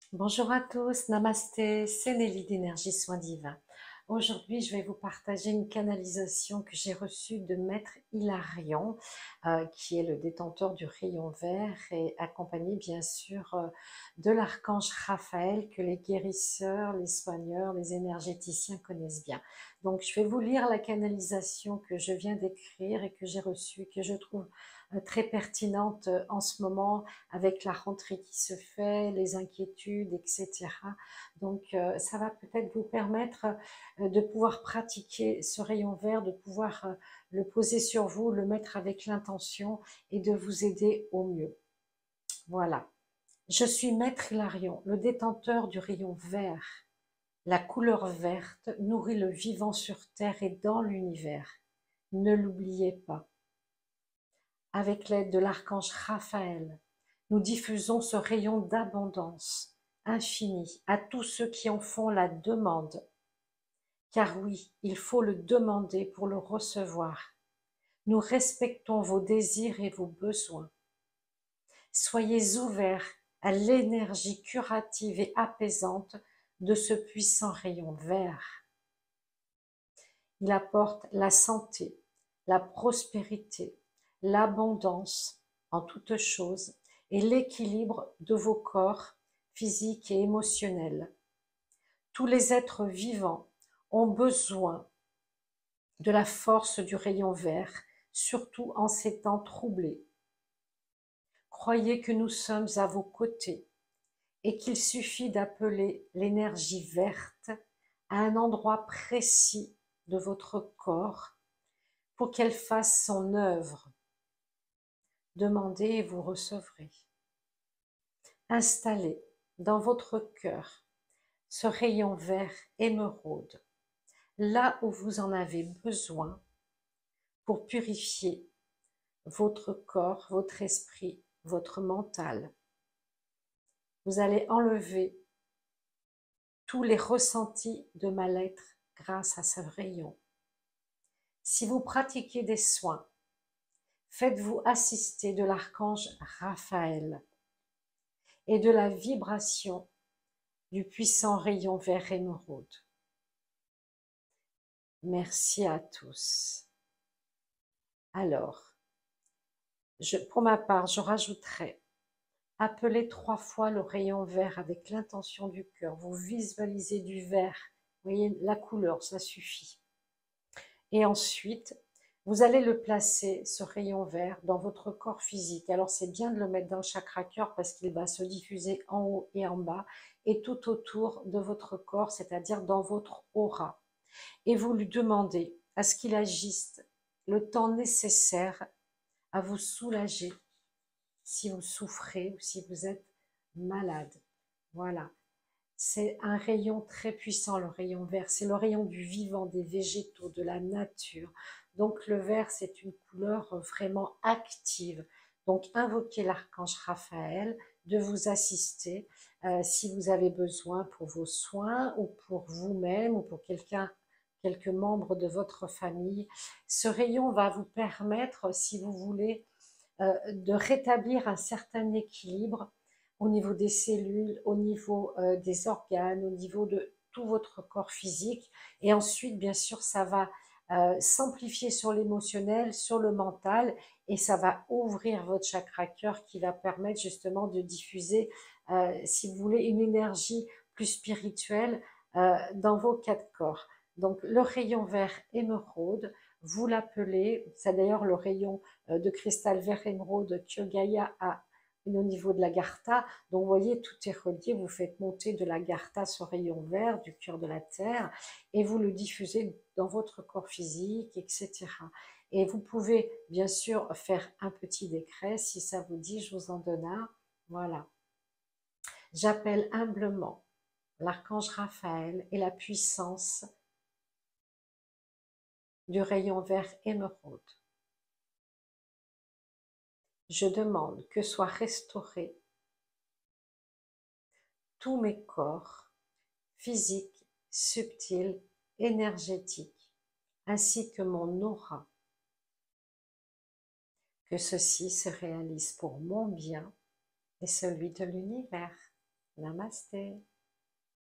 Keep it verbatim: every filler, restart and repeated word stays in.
Bonjour à tous, Namasté, c'est Nelly d'Énergie Soins Divins. Aujourd'hui, je vais vous partager une canalisation que j'ai reçue de Maître Hilarion, euh, qui est le détenteur du rayon vert et accompagné bien sûr euh, de l'archange Raphaël que les guérisseurs, les soigneurs, les énergéticiens connaissent bien. Donc, je vais vous lire la canalisation que je viens d'écrire et que j'ai reçue, que je trouve euh, très pertinente euh, en ce moment avec la rentrée qui se fait, les inquiétudes, et cetera. Donc, euh, ça va peut-être vous permettre euh, de pouvoir pratiquer ce rayon vert, de pouvoir euh, le poser sur vous, le mettre avec l'intention et de vous aider au mieux. Voilà. Je suis Maître Hilarion, le détenteur du rayon vert. La couleur verte nourrit le vivant sur Terre et dans l'univers. Ne l'oubliez pas. Avec l'aide de l'archange Raphaël, nous diffusons ce rayon d'abondance infinie à tous ceux qui en font la demande. Car oui, il faut le demander pour le recevoir. Nous respectons vos désirs et vos besoins. Soyez ouverts à l'énergie curative et apaisante de ce puissant rayon vert. Il apporte la santé, la prospérité, l'abondance en toutes choses et l'équilibre de vos corps physiques et émotionnels. Tous les êtres vivants ont besoin de la force du rayon vert, surtout en ces temps troublés. Croyez que nous sommes à vos côtés et qu'il suffit d'appeler l'énergie verte à un endroit précis de votre corps pour qu'elle fasse son œuvre. Demandez et vous recevrez. Installez dans votre cœur ce rayon vert émeraude, là où vous en avez besoin pour purifier votre corps, votre esprit, votre mental. Vous allez enlever tous les ressentis de mal-être grâce à ce rayon. Si vous pratiquez des soins, faites-vous assister de l'archange Raphaël et de la vibration du puissant rayon vert émeraude. Merci à tous. Alors, je, pour ma part, je rajouterai, appelez trois fois le rayon vert avec l'intention du cœur. Vous visualisez du vert, vous voyez la couleur, ça suffit. Et ensuite, vous allez le placer, ce rayon vert, dans votre corps physique. Alors, c'est bien de le mettre dans le chakra cœur parce qu'il va se diffuser en haut et en bas et tout autour de votre corps, c'est-à-dire dans votre aura. Et vous lui demandez à ce qu'il agisse le temps nécessaire à vous soulager si vous souffrez ou si vous êtes malade. Voilà. C'est un rayon très puissant, le rayon vert. C'est le rayon du vivant, des végétaux, de la nature. Donc le vert, c'est une couleur vraiment active. Donc invoquez l'archange Raphaël de vous assister euh, si vous avez besoin pour vos soins ou pour vous-même ou pour quelqu'un, quelques membres de votre famille. Ce rayon va vous permettre, si vous voulez, euh, de rétablir un certain équilibre au niveau des cellules, au niveau euh, des organes, au niveau de tout votre corps physique. Et ensuite, bien sûr, ça va euh, s'amplifier sur l'émotionnel, sur le mental, et ça va ouvrir votre chakra cœur qui va permettre justement de diffuser, euh, si vous voulez, une énergie plus spirituelle euh, dans vos quatre corps. Donc, le rayon vert émeraude, vous l'appelez, c'est d'ailleurs le rayon de cristal vert émeraude que Gaïa a au niveau de l'Agartha. Donc, vous voyez, tout est relié. Vous faites monter de l'Agartha ce rayon vert du cœur de la Terre et vous le diffusez dans votre corps physique, et cetera. Et vous pouvez, bien sûr, faire un petit décret. Si ça vous dit, je vous en donne un. Voilà. J'appelle humblement l'archange Raphaël et la puissance du rayon vert émeraude. Je demande que soient restaurés tous mes corps, physiques, subtils, énergétiques, ainsi que mon aura. Que ceci se réalise pour mon bien et celui de l'univers. Namasté.